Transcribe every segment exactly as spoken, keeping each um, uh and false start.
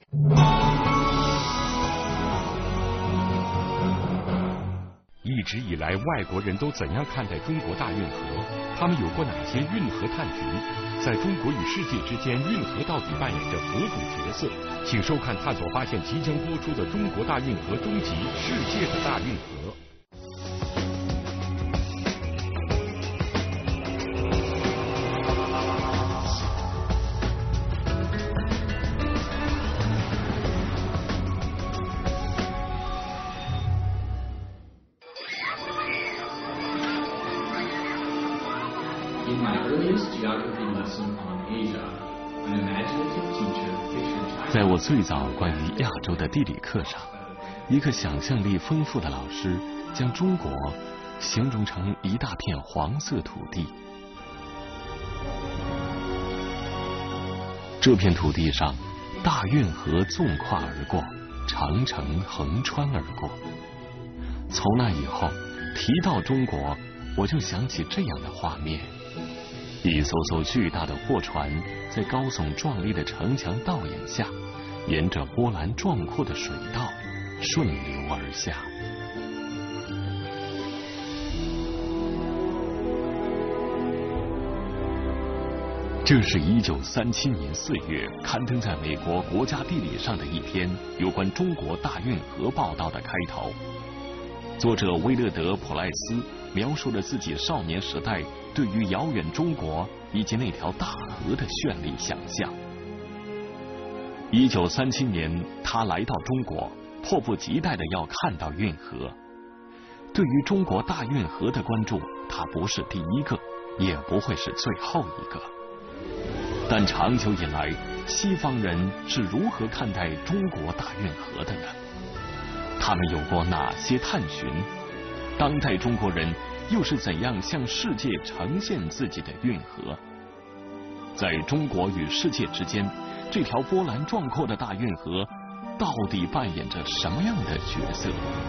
一直以来，外国人都怎样看待中国大运河？他们有过哪些运河探寻？在中国与世界之间，运河到底扮演着何种角色？请收看《探索发现》即将播出的《中国大运河终极：世界的大运河》。 在我最早关于亚洲的地理课上，一个想象力丰富的老师将中国形容成一大片黄色土地。这片土地上，大运河纵跨而过，长城横穿而过。从那以后，提到中国，我就想起这样的画面：一艘艘巨大的货船在高耸壮丽的城墙倒影下，沿着波澜壮阔的水道顺流而下。这是一九三七年四月刊登在美国国家地理上的一篇有关中国大运河报道的开头。作者威勒德·普赖斯描述了自己少年时代对于遥远中国以及那条大河的绚丽想象。一九三七年，他来到中国，迫不及待的要看到运河。对于中国大运河的关注，他不是第一个，也不会是最后一个。但长久以来，西方人是如何看待中国大运河的呢？他们有过哪些探寻？当代中国人又是怎样向世界呈现自己的运河？在中国与世界之间，这条波澜壮阔的大运河到底扮演着什么样的角色？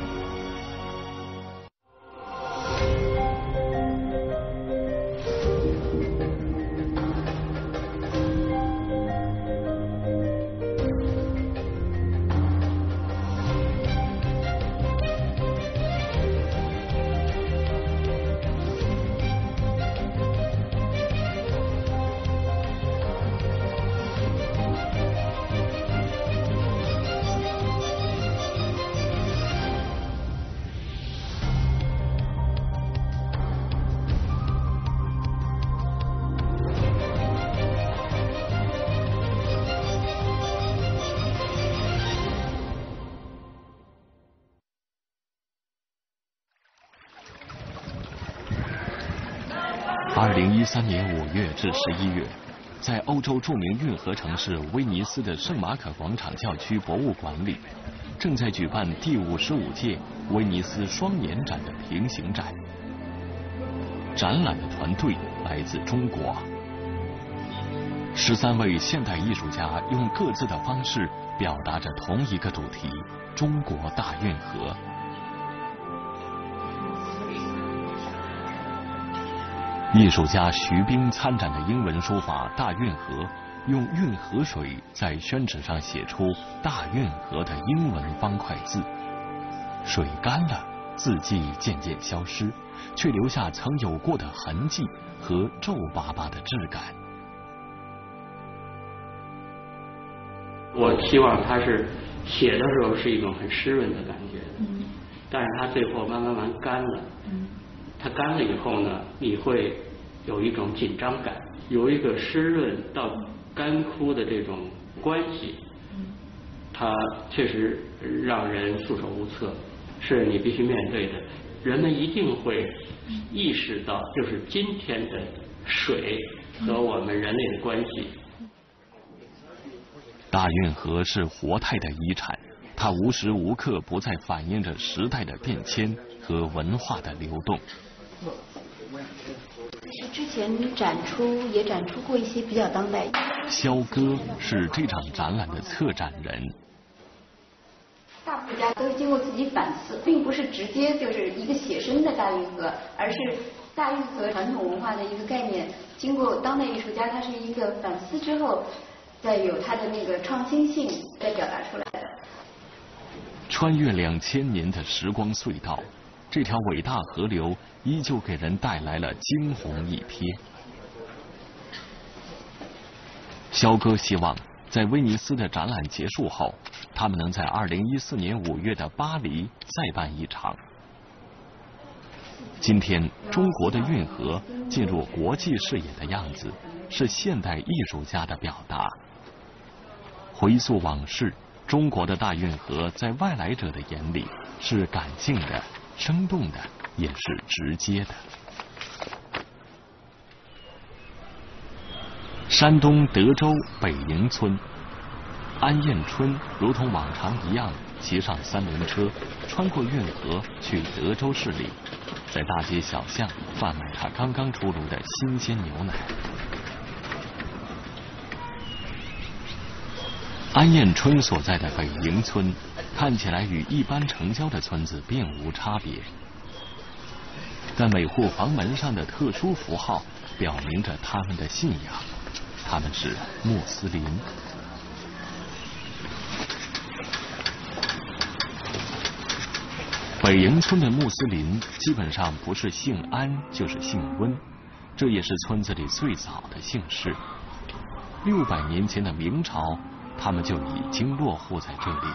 二零一三年五月至十一月，在欧洲著名运河城市威尼斯的圣马可广场教区博物馆里，正在举办第五十五届威尼斯双年展的平行展。展览的团队来自中国，十三位现代艺术家用各自的方式表达着同一个主题：中国大运河。艺术家徐冰参展的英文书法“大运河”，用运河水在宣纸上写出“大运河”的英文方块字。水干了，字迹渐渐消失，却留下曾有过的痕迹和皱巴巴的质感。 我希望它是写的时候是一种很湿润的感觉，嗯，但是它最后慢慢慢干了，嗯。它干了以后呢，你会有一种紧张感，有一个湿润到干枯的这种关系，它确实让人束手无策，是你必须面对的。人们一定会意识到，就是今天的水和我们人类的关系。 大运河是活态的遗产，它无时无刻不在反映着时代的变迁和文化的流动。 其实之前展出也展出过一些比较当代。 肖哥是这场展览的策展人。 大部家都经过自己反思，并不是直接就是一个写生的大运河，而是大运河传统文化的一个概念，经过当代艺术家他是一个反思之后， 再有它的那个创新性在表达出来的。 穿越两千年的时光隧道，这条伟大河流依旧给人带来了惊鸿一瞥。肖哥希望在威尼斯的展览结束后，他们能在二零一四年五月的巴黎再办一场。今天，中国的运河进入国际视野的样子，是现代艺术家的表达。回溯往事，中国的大运河在外来者的眼里是感性的、生动的，也是直接的。山东德州北营村，安彦春如同往常一样骑上三轮车，穿过运河去德州市里，在大街小巷贩卖他刚刚出炉的新鲜牛奶。安彦春所在的北营村看起来与一般城郊的村子并无差别，但每户房门上的特殊符号表明着他们的信仰，他们是穆斯林。北营村的穆斯林基本上不是姓安就是姓温，这也是村子里最早的姓氏。六百年前的明朝，他们就已经落户在这里。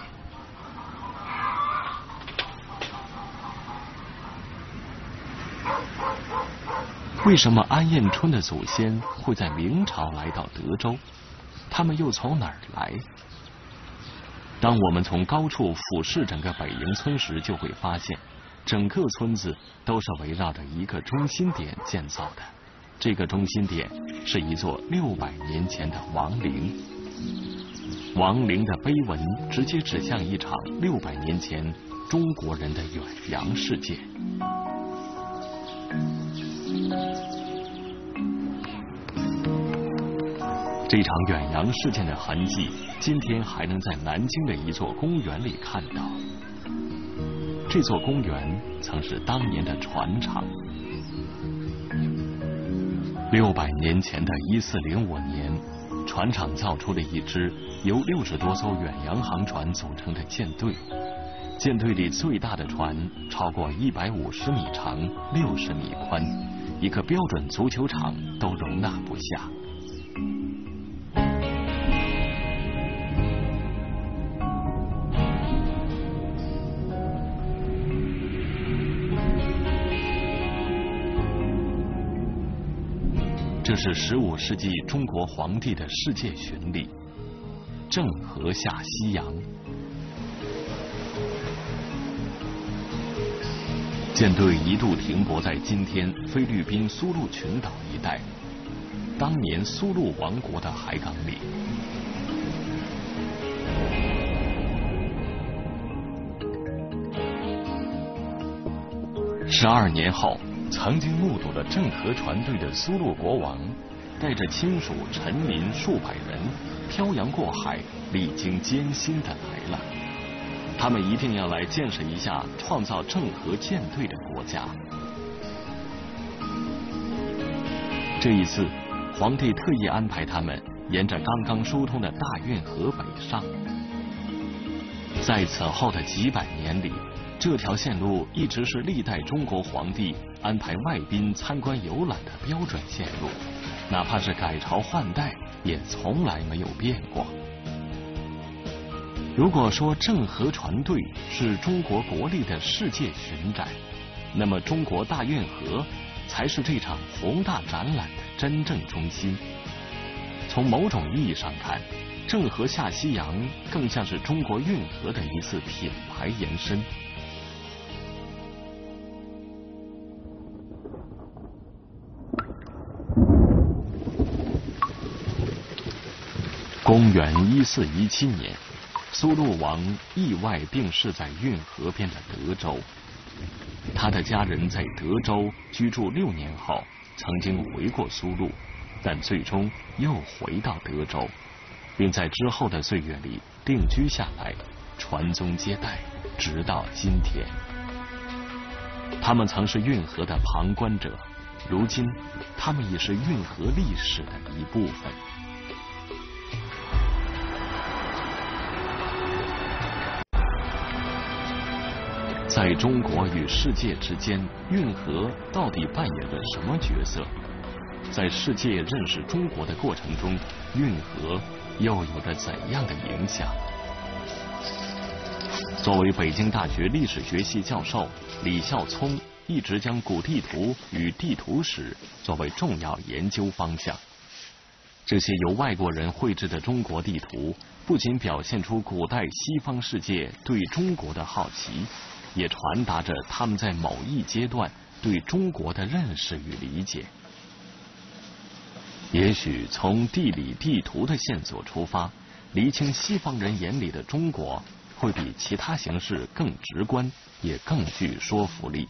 为什么安彦春的祖先会在明朝来到德州？他们又从哪儿来？当我们从高处俯视整个北营村时，就会发现，整个村子都是围绕着一个中心点建造的。这个中心点是一座六百年前的王陵。王陵的碑文直接指向一场六百年前中国人的远洋事件。这场远洋事件的痕迹，今天还能在南京的一座公园里看到。这座公园曾是当年的船厂。六百年前的一四零五年，船厂造出了一支由六十多艘远洋航船组成的舰队。舰队里最大的船超过一百五十米长，六十米宽，一个标准足球场都容纳不下。这是十五世纪中国皇帝的世界巡礼，郑和下西洋。舰队一度停泊在今天菲律宾苏禄群岛一带，当年苏禄王国的海港里。十二年后，曾经目睹了郑和船队的苏禄国王，带着亲属臣民数百人，漂洋过海，历经艰辛的来了。他们一定要来见识一下创造郑和舰队的国家。这一次，皇帝特意安排他们沿着刚刚疏通的大运河北上。在此后的几百年里，这条线路一直是历代中国皇帝安排外宾参观游览的标准线路，哪怕是改朝换代，也从来没有变过。如果说郑和船队是中国国力的世界巡展，那么中国大运河才是这场宏大展览的真正中心。从某种意义上看，郑和下西洋更像是中国运河的一次品牌延伸。公元一四一七年，苏禄王意外病逝在运河边的德州。他的家人在德州居住六年后，曾经回过苏禄，但最终又回到德州，并在之后的岁月里定居下来，传宗接代，直到今天。他们曾是运河的旁观者，如今他们也是运河历史的一部分。 在中国与世界之间，运河到底扮演着什么角色？在世界认识中国的过程中，运河又有着怎样的影响？作为北京大学历史学系教授，李孝聪一直将古地图与地图史作为重要研究方向。这些由外国人绘制的中国地图，不仅表现出古代西方世界对中国的好奇，也传达着他们在某一阶段对中国的认识与理解。也许从地理地图的线索出发，厘清西方人眼里的中国，会比其他形式更直观，也更具说服力。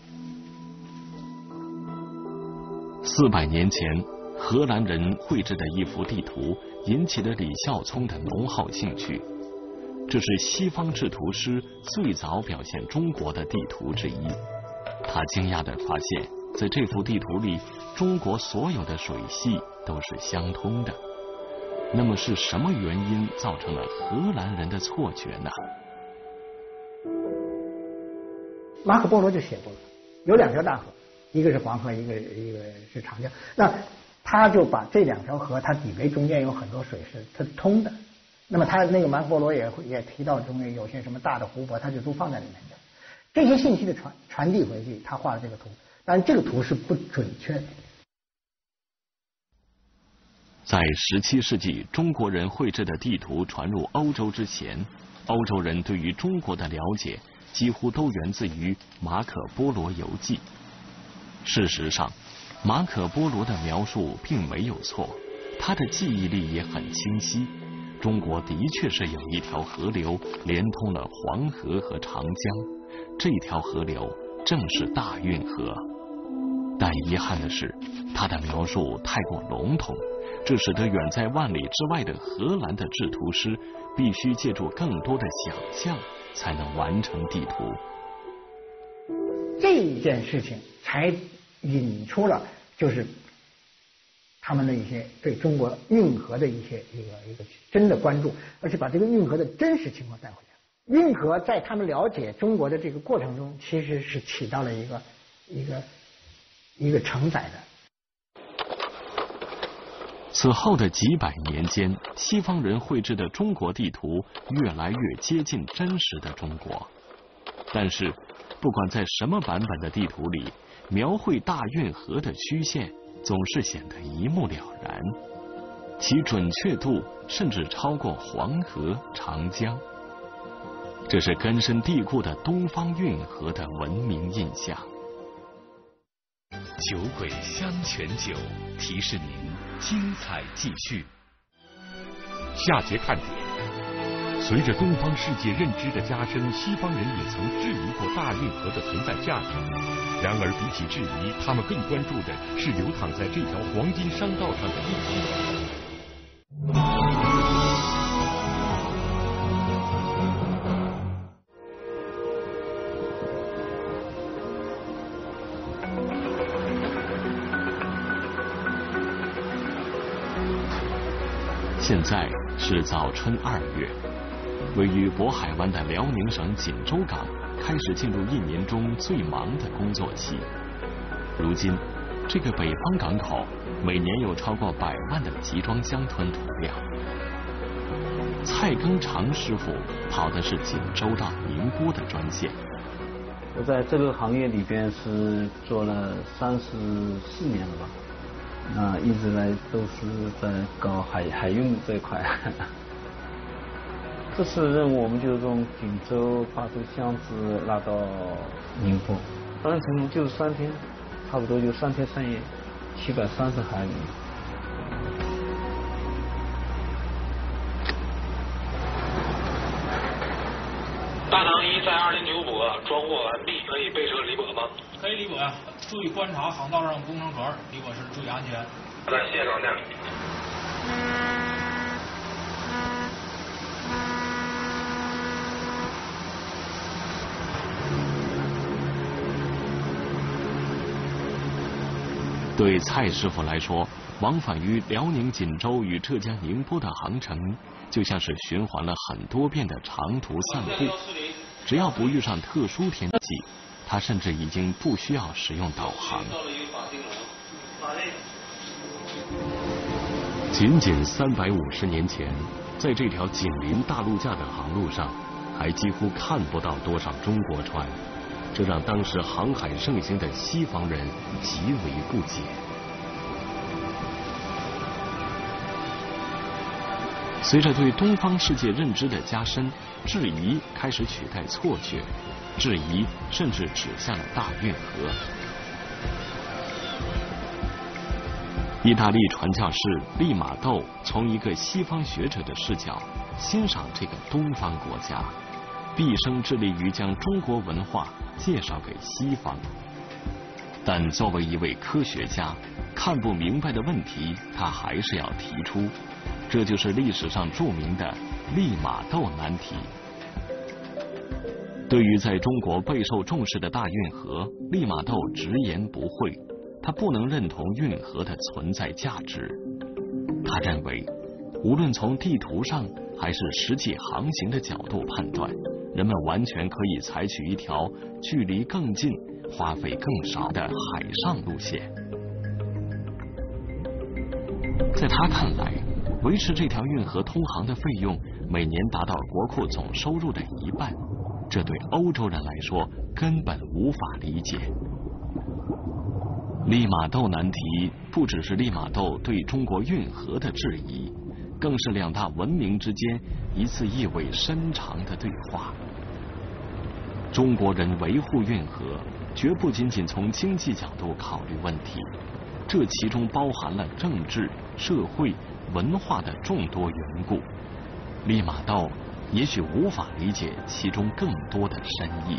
四百年前，荷兰人绘制的一幅地图引起了李孝聪的浓厚兴趣。这是西方制图师最早表现中国的地图之一。他惊讶地发现，在这幅地图里，中国所有的水系都是相通的。那么是什么原因造成了荷兰人的错觉呢？ 马可波罗就写过了，有两条大河，一个是黄河，一个一个是长江。那他就把这两条河，他以为中间有很多水是它通的。那么他那个马可波罗也也提到中间有些什么大的湖泊，他就都放在里面的。这些信息的传传递回去，他画了这个图，但是这个图是不准确的。 在十七世纪中国人绘制的地图传入欧洲之前，欧洲人对于中国的了解几乎都源自于马可波罗游记。事实上，马可波罗的描述并没有错，他的记忆力也很清晰。中国的确是有一条河流连通了黄河和长江，这条河流正是大运河。但遗憾的是，他的描述太过笼统，这使得远在万里之外的荷兰的制图师必须借助更多的想象才能完成地图。 这件事情才引出了就是他们的一些对中国运河的一些一个一个真的关注，而且把这个运河的真实情况带回来。运河在他们了解中国的这个过程中，其实是起到了一个一个一个承载的。 此后的几百年间，西方人绘制的中国地图越来越接近真实的中国。但是，不管在什么版本的地图里，描绘大运河的虚线总是显得一目了然，其准确度甚至超过黄河、长江。这是根深蒂固的东方运河的文明印象。 酒鬼香泉酒提示您精彩继续。下节看点：随着东方世界认知的加深，西方人也曾质疑过大运河的存在价值。然而，比起质疑，他们更关注的是流淌在这条黄金商道上的意义。 现在是早春二月，位于渤海湾的辽宁省锦州港开始进入一年中最忙的工作期。如今，这个北方港口每年有超过百万的集装箱吞吐量。蔡庚常师傅跑的是锦州到宁波的专线。 我在这个行业里边是做了三十四年了吧。那一直来都是在搞海海运这一块。这次任务我们就从锦州把这个箱子拉到宁波，单程就是三天，差不多就三天三夜，七百三十海里。 大唐一在二零九泊，装货完毕，可以备车离泊吗？ 可以离泊呀，注意观察航道上工程船，离泊时注意安全。 好的，谢谢老大。 对蔡师傅来说，往返于辽宁锦州与浙江宁波的航程，就像是循环了很多遍的长途散步。 只要不遇上特殊天气，它甚至已经不需要使用导航。仅仅三百五十年前，在这条紧邻大陆架的航路上，还几乎看不到多少中国船，这让当时航海盛行的西方人极为不解。随着对东方世界认知的加深，质疑开始取代错觉，质疑甚至指向了大运河。意大利传教士利玛窦从一个西方学者的视角欣赏这个东方国家，毕生致力于将中国文化介绍给西方。但作为一位科学家，看不明白的问题他还是要提出，这就是历史上著名的利玛窦难题。对于在中国备受重视的大运河，利玛窦直言不讳，他不能认同运河的存在价值。他认为，无论从地图上还是实际航行的角度判断，人们完全可以采取一条距离更近、花费更少的海上路线。在他看来，维持这条运河通航的费用每年达到国库总收入的一半，这对欧洲人来说根本无法理解。利玛窦难题不只是利玛窦对中国运河的质疑，更是两大文明之间一次意味深长的对话。中国人维护运河，绝不仅仅从经济角度考虑问题，这其中包含了政治、社会、文化的众多缘故。利玛窦也许无法理解其中更多的深意。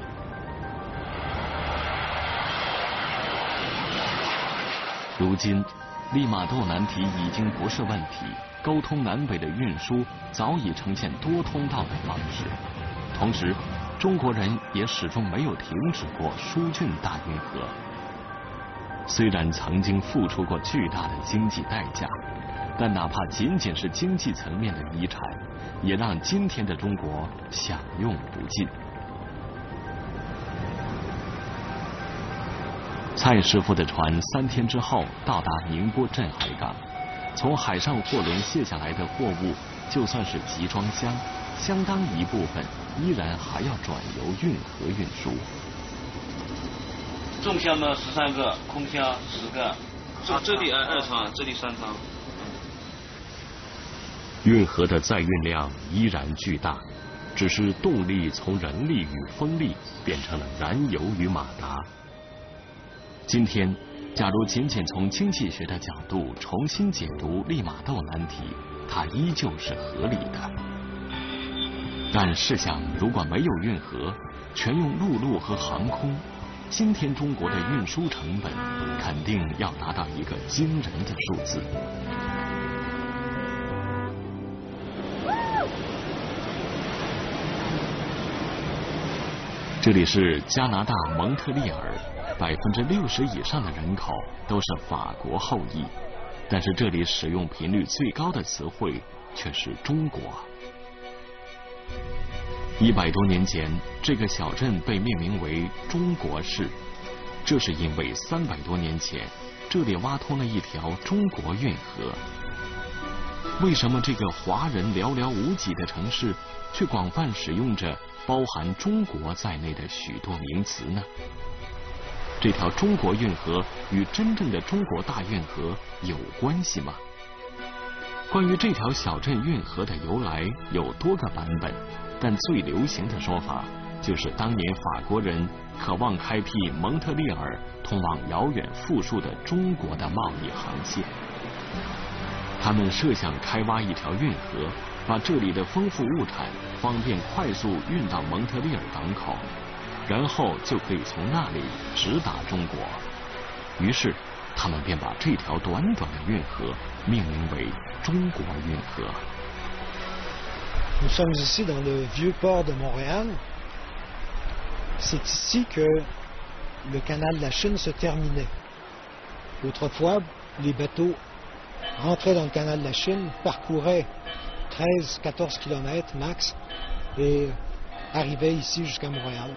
如今，利玛窦难题已经不是问题，沟通南北的运输早已呈现多通道的方式。同时，中国人也始终没有停止过疏浚大运河。虽然曾经付出过巨大的经济代价，但哪怕仅仅是经济层面的遗产，也让今天的中国享用不尽。蔡师傅的船三天之后到达宁波镇海港，从海上货轮卸下来的货物，就算是集装箱，相当一部分依然还要转由运河运输。 重箱呢十三个，空箱十个。啊，这里二二仓，这里三仓。 运河的载运量依然巨大，只是动力从人力与风力变成了燃油与马达。今天，假如仅仅从经济学的角度重新解读利玛窦难题，它依旧是合理的。但试想，如果没有运河，全用陆路和航空，今天中国的运输成本肯定要达到一个惊人的数字。这里是加拿大蒙特利尔，百分之六十以上的人口都是法国后裔，但是这里使用频率最高的词汇却是中国。一百多年前，这个小镇被命名为中国市，这是因为三百多年前这里挖通了一条中国运河。为什么这个华人寥寥无几的城市，却广泛使用着包含中国在内的许多名词呢？这条中国运河与真正的中国大运河有关系吗？关于这条小镇运河的由来有多个版本，但最流行的说法就是当年法国人渴望开辟蒙特利尔通往遥远富庶的中国的贸易航线。他们设想开挖一条运河，把这里的丰富物产方便快速运到蒙特利尔港口，然后就可以从那里直达中国。于是他们便把这条短短的运河命名为中国运河。 Nous sommes ici dans le vieux port de Montréal. C'est ici que le canal de la Chine se terminait. Autrefois, les bateaux rentraient dans le canal de la Chine, parcouraient treize à quatorze kilomètres max, et arrivait ici jusqu'à Montréal.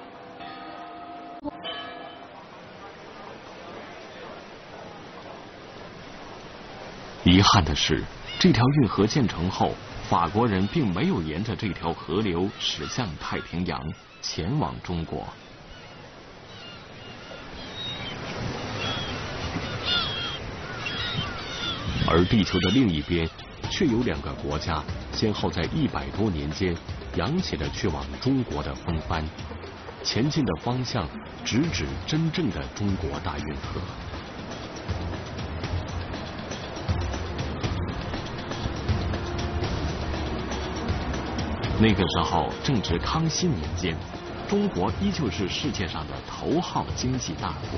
遗憾的是，这条运河建成后，法国人并没有沿着这条河流驶向太平洋，前往中国。而地球的另一边，却有两个国家先后在一百多年间扬起了去往中国的风帆，前进的方向直指真正的中国大运河。 那个时候正值康熙年间，中国依旧是世界上的头号经济大国。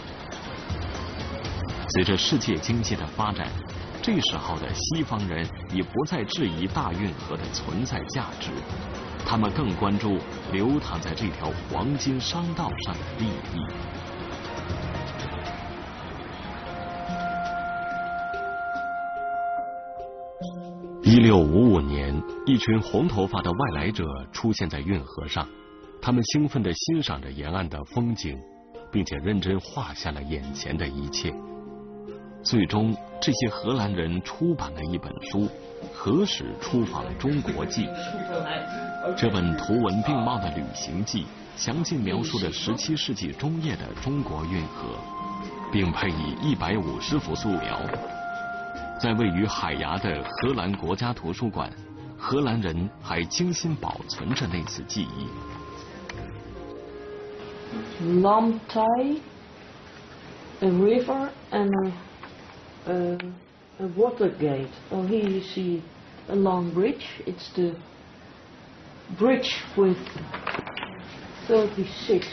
随着世界经济的发展，这时候的西方人已不再质疑大运河的存在价值，他们更关注流淌在这条黄金商道上的利益。 一六五五年，一群红头发的外来者出现在运河上，他们兴奋地欣赏着沿岸的风景，并且认真画下了眼前的一切。最终，这些荷兰人出版了一本书《何时出访中国记》。这本图文并茂的旅行记，详尽描述了十七世纪中叶的中国运河，并配以一百五十幅素描。 在位于海牙的荷兰国家图书馆，荷兰人还精心保存着那次记忆。 Lamtai, a river and a, a, a water gate. Oh, here you see a long bridge. It's the bridge with thirty-six.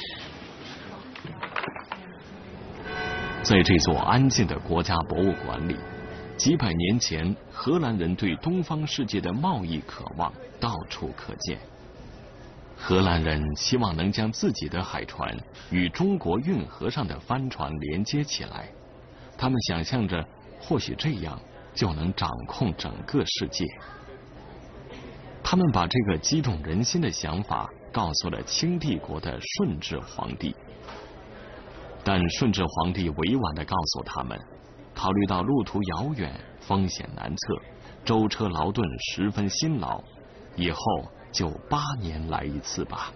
在这座安静的国家博物馆里。 几百年前，荷兰人对东方世界的贸易渴望到处可见。荷兰人希望能将自己的海船与中国运河上的帆船连接起来，他们想象着，或许这样就能掌控整个世界。他们把这个激动人心的想法告诉了清帝国的顺治皇帝，但顺治皇帝委婉地告诉他们。 考虑到路途遥远、风险难测，舟车劳顿十分辛劳，以后就八年来一次吧。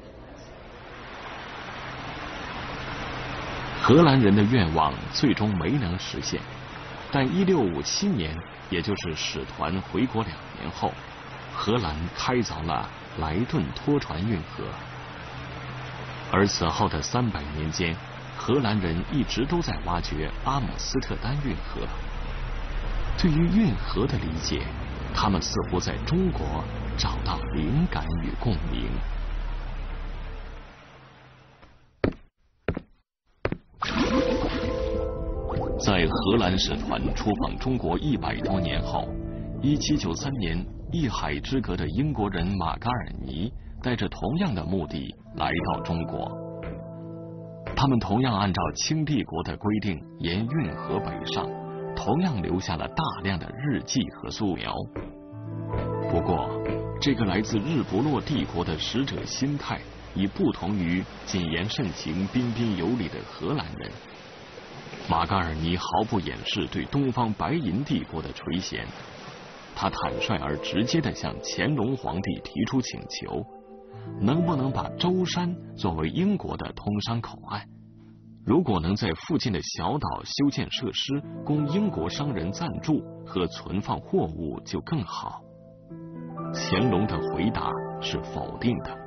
荷兰人的愿望最终没能实现，但一六五七年，也就是使团回国两年后，荷兰开凿了莱顿拖船运河，而此后的三百年间。 荷兰人一直都在挖掘阿姆斯特丹运河。对于运河的理解，他们似乎在中国找到灵感与共鸣。在荷兰使团出访中国一百多年后，一七九三年，一海之隔的英国人马嘎尔尼带着同样的目的来到中国。 他们同样按照清帝国的规定沿运河北上，同样留下了大量的日记和素描。不过，这个来自日不落帝国的使者心态已不同于谨言慎行、彬彬有礼的荷兰人。马嘎尔尼毫不掩饰对东方白银帝国的垂涎，他坦率而直接地向乾隆皇帝提出请求。 能不能把舟山作为英国的通商口岸？如果能在附近的小岛修建设施，供英国商人暂住和存放货物就更好。乾隆的回答是否定的。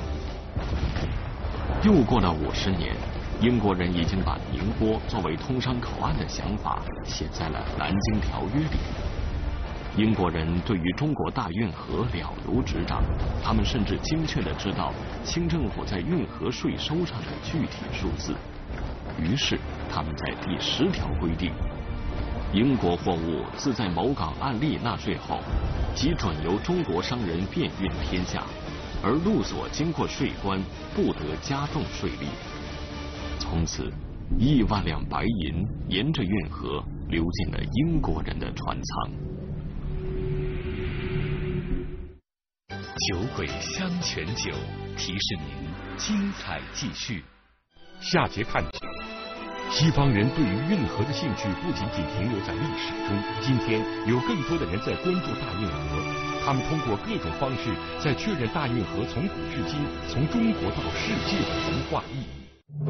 又过了五十年，英国人已经把宁波作为通商口岸的想法写在了《南京条约》里。 英国人对于中国大运河了如指掌，他们甚至精确地知道清政府在运河税收上的具体数字。于是，他们在第十条规定，英国货物自在某港按例纳税后，即准由中国商人便运天下，而路所经过税关不得加重税率。从此，亿万两白银沿着运河流进了英国人的船舱。 酒鬼香泉酒提示您精彩继续。 下节探讨，西方人对于运河的兴趣不仅仅停留在历史中，今天有更多的人在关注大运河，他们通过各种方式在确认大运河从古至今、从中国到世界的文化意义。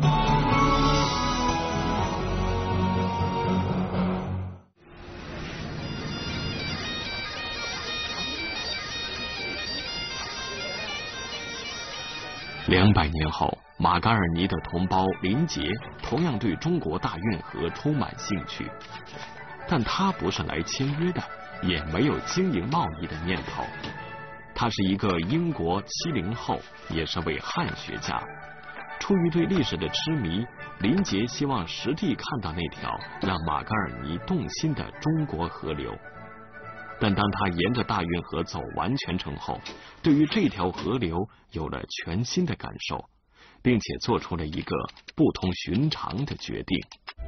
两百年后，马嘎尔尼的同胞林杰同样对中国大运河充满兴趣，但他不是来签约的，也没有经营贸易的念头。他是一个英国七零后，也是位汉学家。出于对历史的痴迷，林杰希望实地看到那条让马嘎尔尼动心的中国河流。但当他沿着大运河走完全程后，对于这条河流有了全新的感受，并且做出了一个不同寻常的决定。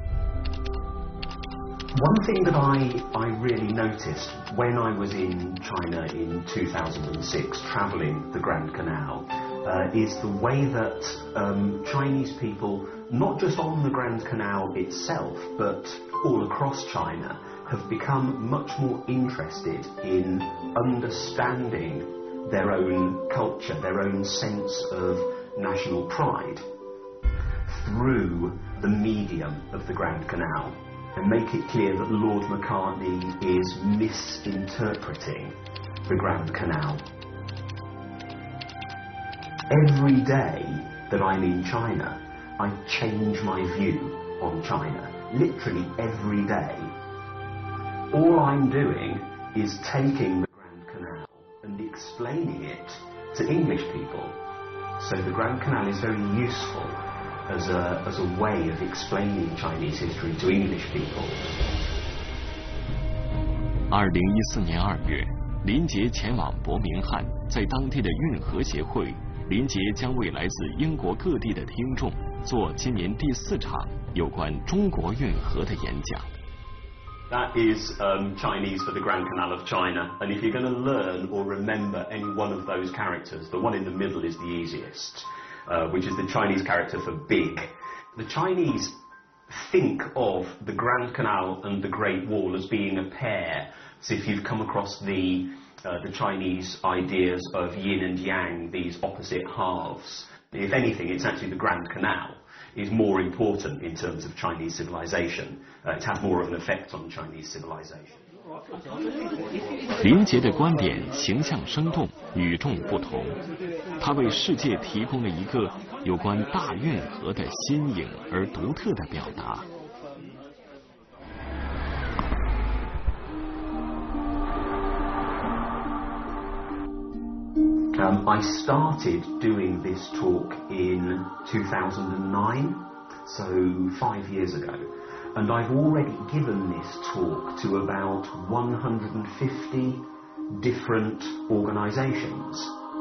One thing that I, I really noticed when I was in China in two thousand six, travelling the Grand Canal, uh, is the way that um, Chinese people, not just on the Grand Canal itself, but all across China, have become much more interested in understanding their own culture, their own sense of national pride through the medium of the Grand Canal, and make it clear that Lord Macartney is misinterpreting the Grand Canal. Every day that I'm in China, I change my view on China, literally every day. All I'm doing is taking the Grand Canal and explaining it to English people. So the Grand Canal is very useful as a, as a way of explaining Chinese history to English people. 二零一四年二月，林杰前往伯明翰，在当地的运河协会，林杰将为来自英国各地的听众做今年第四场有关中国运河的演讲。 That is um, Chinese for the Grand Canal of China, and if you're going to learn or remember any one of those characters, the one in the middle is the easiest, uh, which is the Chinese character for big. The Chinese think of the Grand Canal and the Great Wall as being a pair. So if you've come across the, uh, the Chinese ideas of yin and yang, these opposite halves, if anything, it's actually the Grand Canal is more important in terms of Chinese civilization. Uh, it's had more of an effect on Chinese civilization. 林杰的观点形象生动，与众不同。他为世界提供了一个有关大运河的新颖而独特的表达。 Um, I started doing this talk in two thousand nine, so five years ago, and I've already given this talk to about one hundred fifty different organisations.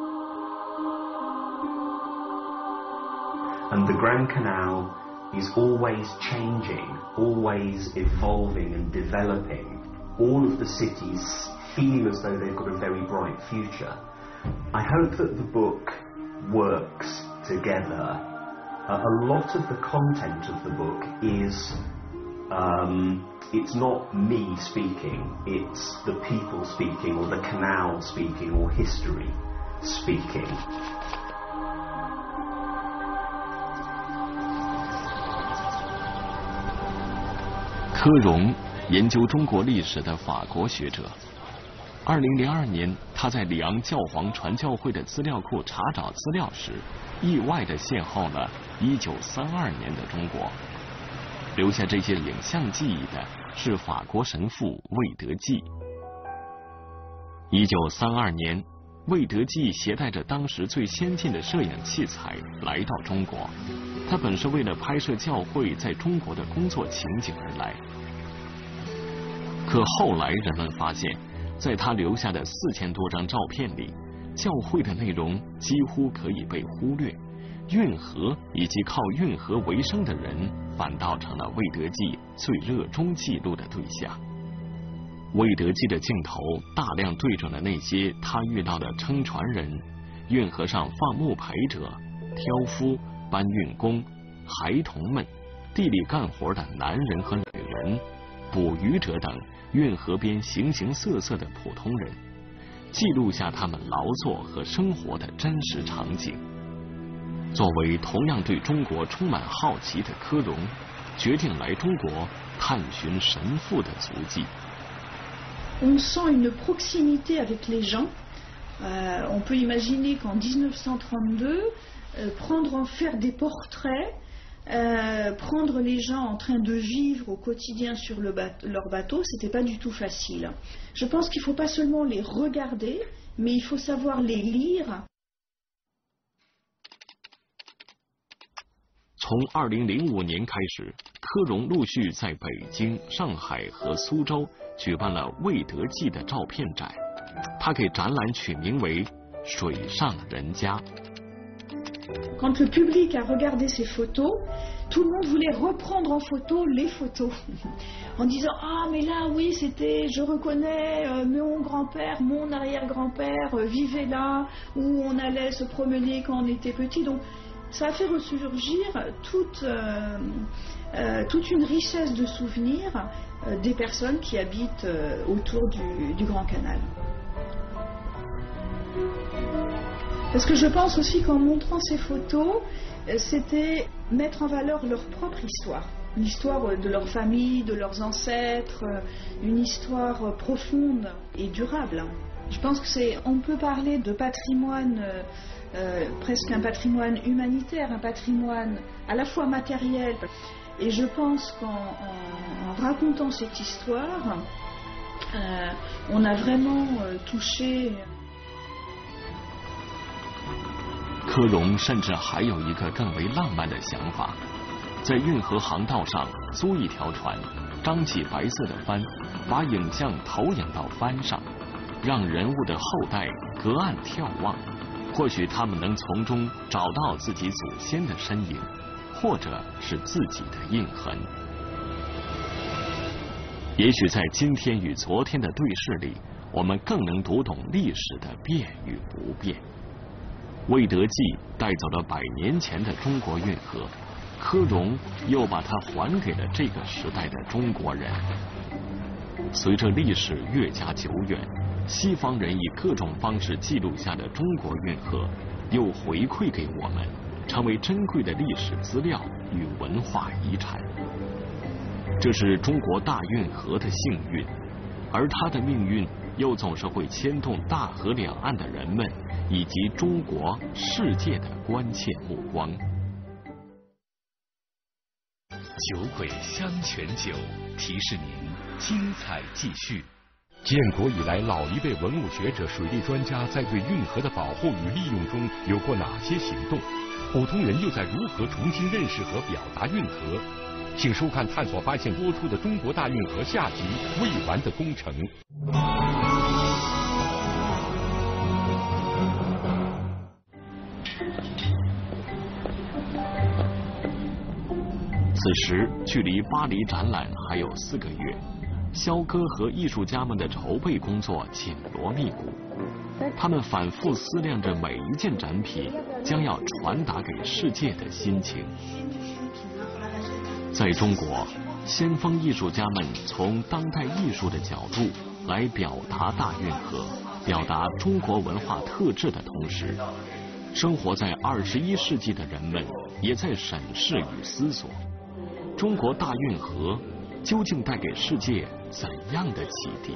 And the Grand Canal is always changing, always evolving and developing. All of the cities feel as though they've got a very bright future. I hope that the book works together. Uh, a lot of the content of the book is, um, it's not me speaking, it's the people speaking, or the canal speaking, or history speaking. 柯荣，研究中国历史的法国学者。二零零二年，他在里昂教皇传教会的资料库查找资料时，意外地邂逅了一九三二年的中国。留下这些影像记忆的是法国神父魏德济。一九三二年，魏德济携带着当时最先进的摄影器材来到中国。他本是为了拍摄教会在中国的工作情景而来，可后来人们发现，在他留下的四千多张照片里，教会的内容几乎可以被忽略，运河以及靠运河为生的人反倒成了魏德济最热衷记录的对象。 魏德基的镜头大量对准了那些他遇到的撑船人、运河上放木排者、挑夫、搬运工、孩童们、地里干活的男人和女人、捕鱼者等运河边形形色色的普通人，记录下他们劳作和生活的真实场景。作为同样对中国充满好奇的科隆，决定来中国探寻神父的足迹。 On sent une proximité avec les gens. Euh, on peut imaginer qu'en dix-neuf cent trente-deux, euh, prendre en faire des portraits, euh, prendre les gens en train de vivre au quotidien sur le bateau, leur bateau, c'était pas du tout facile. Je pense qu'il faut pas seulement les regarder, mais il faut savoir les lire. 从二零零五年开始，科隆陆续在北京、上海和苏州举办了魏德记的照片展，他给展览取名为《水上人家》。 Quand le public a regardé ces photos, tout le monde voulait reprendre en photo les photos, en disant ah mais là oui c'était, je reconnais euh, mon grand-père, mon arrière-grand-père euh, vivait là, où on allait se promener quand on était petit. Donc ça a fait ressurgir toute, euh, euh, toute une richesse de souvenirs euh, des personnes qui habitent euh, autour du, du Grand Canal. Parce que je pense aussi qu'en montrant ces photos, euh, c'était mettre en valeur leur propre histoire. L'histoire de leur famille, de leurs ancêtres, euh, une histoire profonde et durable. Je pense que c'est, on peut parler de patrimoine euh, Euh, presque un patrimoine humanitaire, un patrimoine à la fois matériel. Et je pense qu'en en, en racontant cette histoire, euh, on a vraiment euh, touché. 科隆甚至还有一个更为浪漫的想法，在运河航道上租一条船，张起白色的帆，把影像投影到帆上，让人物的后代隔岸眺望。或许他们能从中找到自己祖先的身影，或者是自己的印痕。也许在今天与昨天的对视里，我们更能读懂历史的变与不变。魏德记带走了百年前的中国运河，科隆又把它还给了这个时代的中国人。随着历史越加久远，西方人以各种方式记录下的中国运河，又回馈给我们，成为珍贵的历史资料与文化遗产。这是中国大运河的幸运，而它的命运又总是会牵动大河两岸的人们以及中国、世界的关切目光。 酒鬼香泉酒提示您，精彩继续。建国以来，老一辈文物学者、水利专家在对运河的保护与利用中有过哪些行动？普通人又在如何重新认识和表达运河？请收看《探索发现》播出的《中国大运河》下集《未完的工程》。 此时距离巴黎展览还有四个月。肖哥和艺术家们的筹备工作紧锣密鼓，他们反复思量着每一件展品将要传达给世界的心情。在中国，先锋艺术家们从当代艺术的角度来表达大运河，表达中国文化特质的同时，生活在二十一世纪的人们也在审视与思索，中国大运河究竟带给世界怎样的启迪？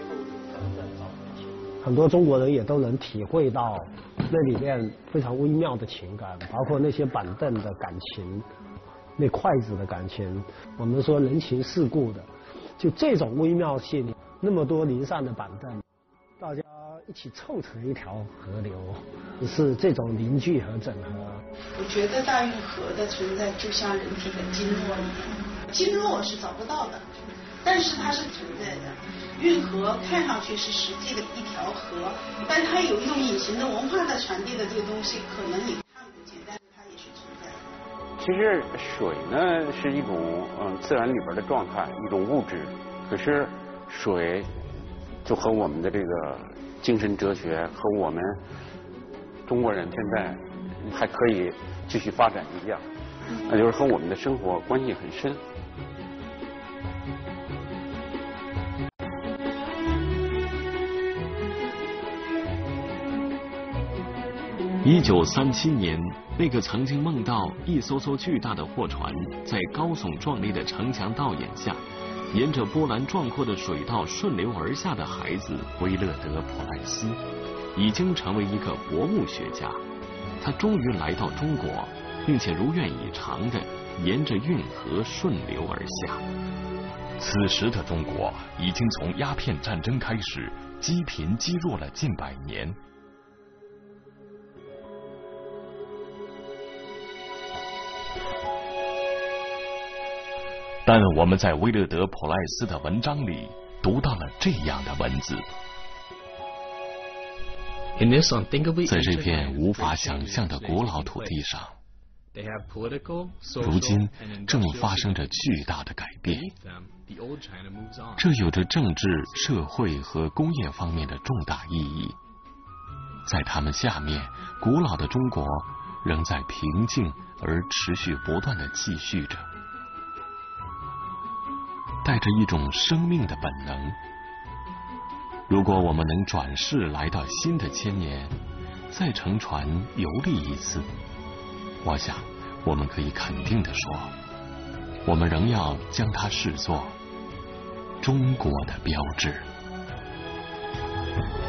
很多中国人也都能体会到那里面非常微妙的情感，包括那些板凳的感情，那筷子的感情，我们说人情世故的，就这种微妙性，那么多零散的板凳，大家一起凑成一条河流，是这种凝聚和整合。 我觉得大运河的存在就像人体的经络一样。经络是找不到的，但是它是存在的。运河看上去是实际的一条河，但它有一种隐形的文化的传递的这个东西，可能你看不见，但是它也是存在的。 其实水呢是一种嗯自然里边的状态，一种物质。可是水就和我们的这个精神哲学和我们中国人现在还可以继续发展一样，那就是和我们的生活关系很深。 一九三七年，那个曾经梦到一艘艘巨大的货船在高耸壮丽的城墙倒影下，沿着波澜壮阔的水道顺流而下的孩子威勒德·普莱斯，已经成为一个博物学家。他终于来到中国，并且如愿以偿地沿着运河顺流而下。 此时的中国已经从鸦片战争开始，积贫积弱了近百年。但我们在威勒德·普莱斯的文章里读到了这样的文字：在这片无法想象的古老土地上，如今正发生着巨大的改变。这有着政治、社会和工业方面的重大意义。在他们下面，古老的中国仍在平静而持续不断地继续着。带着一种生命的本能。如果我们能转世来到新的千年，再乘船游历一次，我想我们可以肯定地说，我们仍要将它视作中国的标志。